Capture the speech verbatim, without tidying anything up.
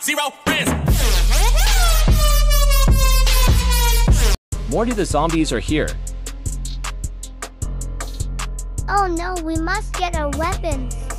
zero friends. Morty, the zombies are here. Oh no, we must get our weapons.